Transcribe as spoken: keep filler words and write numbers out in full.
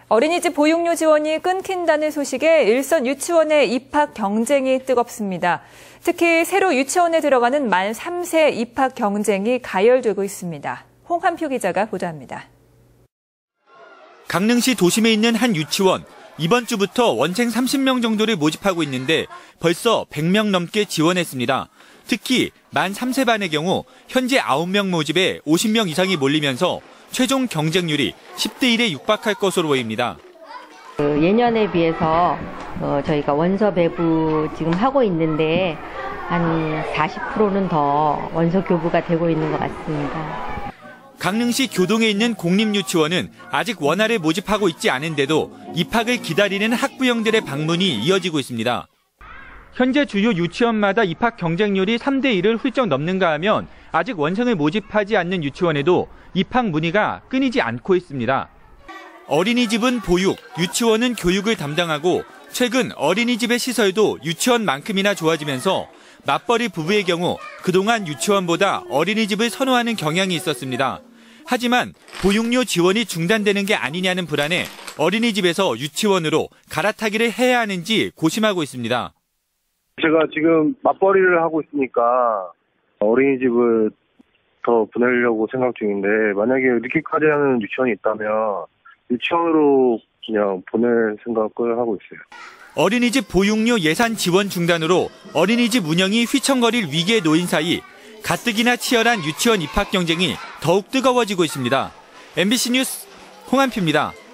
어린이집 보육료 지원이 끊긴다는 소식에 일선 유치원의 입학 경쟁이 뜨겁습니다. 특히 새로 유치원에 들어가는 만 삼 세 입학 경쟁이 가열되고 있습니다. 홍한표 기자가 보도합니다. 강릉시 도심에 있는 한 유치원. 이번 주부터 원생 삼십 명 정도를 모집하고 있는데 벌써 백 명 넘게 지원했습니다. 특히 만 삼 세 반의 경우 현재 아홉 명 모집에 오십 명 이상이 몰리면서 최종 경쟁률이 십 대 일에 육박할 것으로 보입니다. 그 예년에 비해서 어 저희가 원서 배부 지금 하고 있는데 한 사십 퍼센트는 더 원서 교부가 되고 있는 것 같습니다. 강릉시 교동에 있는 공립유치원은 아직 원활을 모집하고 있지 않은데도 입학을 기다리는 학부형들의 방문이 이어지고 있습니다. 현재 주요 유치원마다 입학 경쟁률이 삼 대 일을 훌쩍 넘는가 하면 아직 원생을 모집하지 않는 유치원에도 입학 문의가 끊이지 않고 있습니다. 어린이집은 보육, 유치원은 교육을 담당하고 최근 어린이집의 시설도 유치원만큼이나 좋아지면서 맞벌이 부부의 경우 그동안 유치원보다 어린이집을 선호하는 경향이 있었습니다. 하지만 보육료 지원이 중단되는 게 아니냐는 불안에 어린이집에서 유치원으로 갈아타기를 해야 하는지 고심하고 있습니다. 제가 지금 맞벌이를 하고 있으니까 어린이집을 더 보내려고 생각 중인데 만약에 이렇게까지 하는 유치원이 있다면 유치원으로 그냥 보낼 생각을 하고 있어요. 어린이집 보육료 예산 지원 중단으로 어린이집 운영이 휘청거릴 위기에 놓인 사이 가뜩이나 치열한 유치원 입학 경쟁이 더욱 뜨거워지고 있습니다. 엠비씨 뉴스 홍한표입니다.